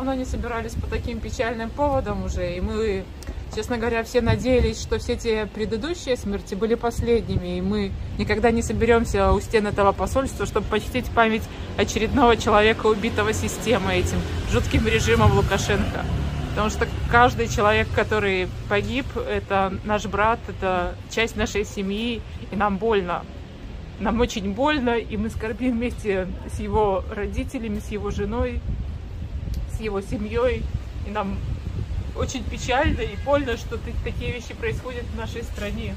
давно не собирались по таким печальным поводам уже, и мы, честно говоря, все надеялись, что все те предыдущие смерти были последними, и мы никогда не соберемся у стен этого посольства, чтобы почтить память очередного человека, убитого системой, этим жутким режимом Лукашенко. Потому что каждый человек, который погиб, это наш брат, это часть нашей семьи, и нам больно. Нам очень больно, и мы скорбим вместе с его родителями, с его женой, с его семьей. И нам очень печально и больно, что такие вещи происходят в нашей стране.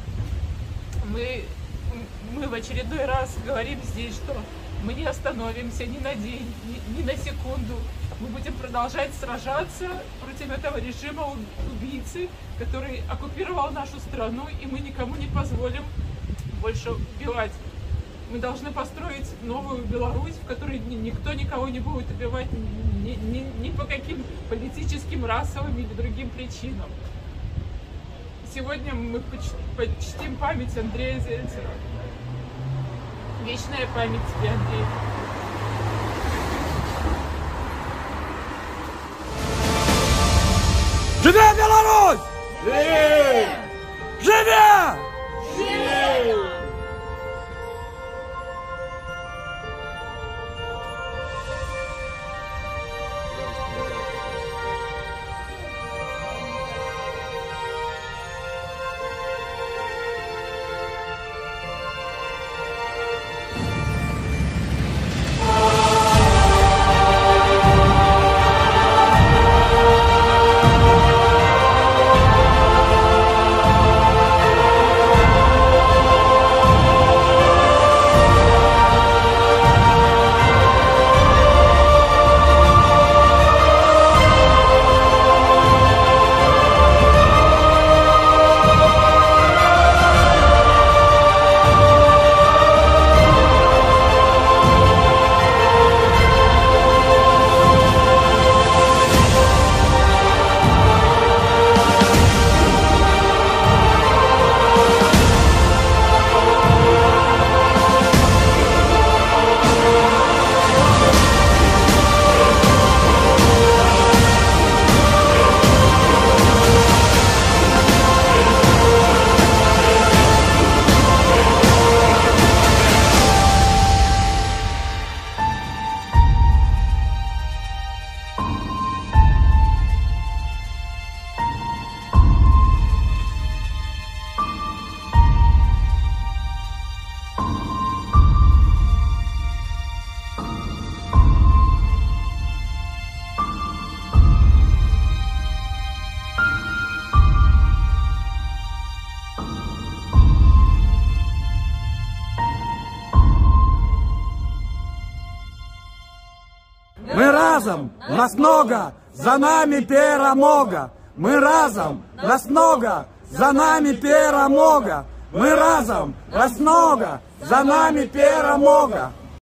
Мы в очередной раз говорим здесь, что мы не остановимся ни на день, ни на секунду. Мы будем продолжать сражаться против этого режима убийцы, который оккупировал нашу страну, и мы никому не позволим больше убивать. Мы должны построить новую Беларусь, в которой никто никого не будет убивать ни по каким политическим, расовым или другим причинам. Сегодня мы почтим память Андрея Зельцера. Вечная память тебе, Андрей. Живе Беларусь! Живе! Живе! Живе! Мы разом, нас много, за нами перемога. Мы разом, нас много, за нами перемога. Мы разом, нас много, за нами перемога.